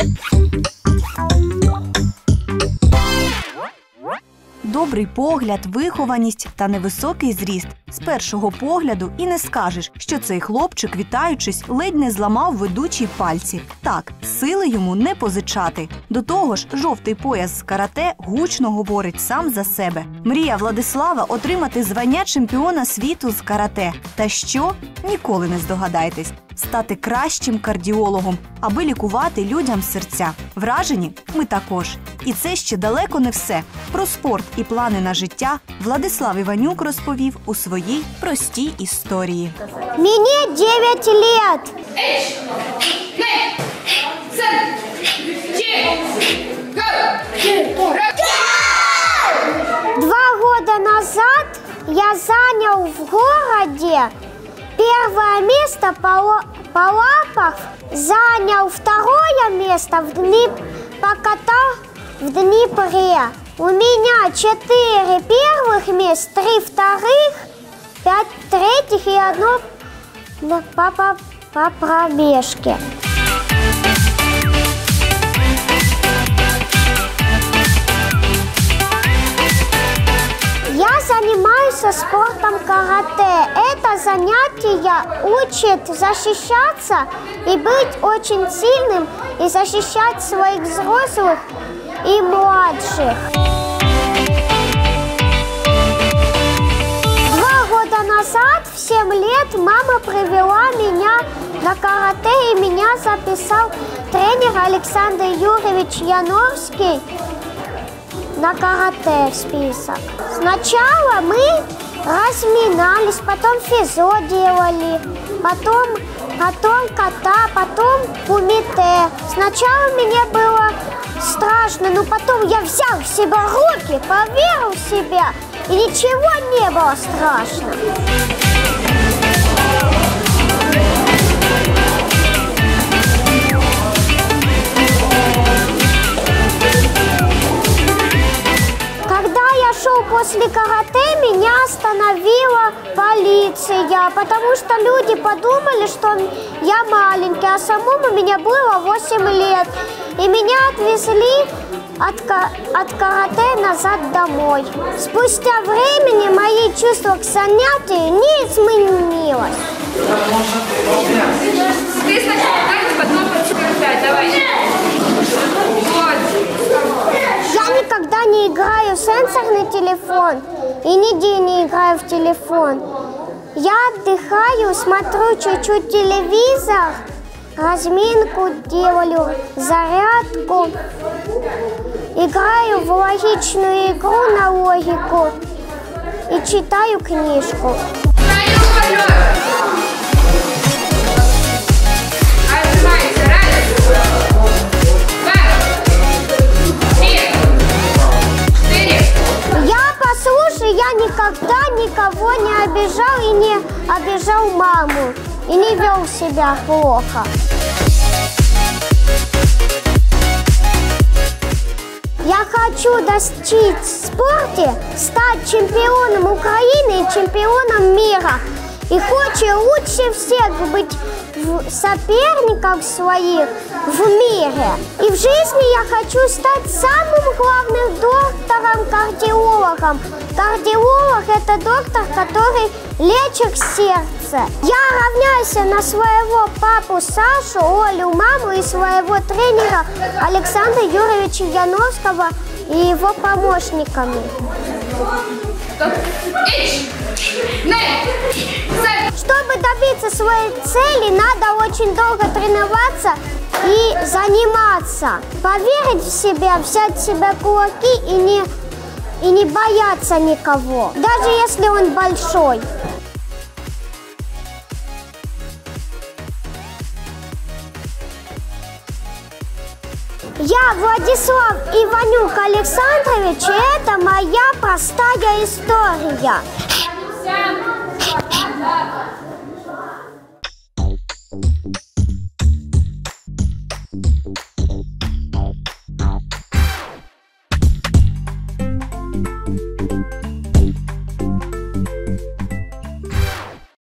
Добрий погляд, вихованість та невисокий зріст. З першого погляду і не скажеш, що цей хлопчик, вітаючись, ледь не зламав ведучій пальці. Так, сили йому не позичати. До того ж, жовтий пояс з карате гучно говорить сам за себе. Мрія Владислава – отримати звання чемпіона світу з карате. Та що? Ніколи не здогадаєтесь. Стати кращим кардіологом, аби лікувати людям серця. Вражені? Ми також. І це ще далеко не все. Про спорт і плани на життя Владислав Іванюк розповів у своїй простій історії. Мені 9 лет. 2 года назад я занял в городе первое место по лапах, занял 2 место по катах в Днепре. У меня 4 первых мест, 3 вторых, 5 третьих и 1 по пробежке. Я занимаюсь спортом карате. Это занятие учит защищаться и быть очень сильным и защищать своих взрослых и младших. 2 года назад, в 7 лет, мама привела меня на карате, и меня записал тренер Александр Юрьевич Яновский на карате в список. Сначала мы разминались, потом физо делали, потом ката, потом кумите. Сначала мне было страшно, но потом я взял себя в руки, поверил в себя, и ничего не было страшно. После карате меня остановила полиция, потому что люди подумали, что я маленький, а самому меня было 8 лет. И меня отвезли от карате назад домой. Спустя времени мои чувства к занятию не изменилось. Ты сначала так, потом подсказать, давай. Я никогда не играю в сенсорный телефон и нигде не играю в телефон. Я отдыхаю, смотрю чуть-чуть телевизор, разминку делаю, зарядку. Играю в логичную игру на логику и читаю книжку. Я никогда никого не обижал и не обижал маму, и не вел себя плохо. Я хочу достичь в спорте, стать чемпионом Украины и чемпионом мира. И хочу лучше всех быть соперников своих в мире. И в жизни я хочу стать самым главным доктором-кардиологом. Кардиолог – это доктор, который лечит сердце. Я равняюсь на своего папу Сашу, Олю, маму и своего тренера Александра Юрьевича Яновского и его помощниками. Чтобы добиться своей цели, надо очень долго тренироваться и заниматься. Поверить в себя, взять в себя кулаки и не бояться никого, даже если он большой. Я Владислав Иванюк Александрович, и это моя простая история.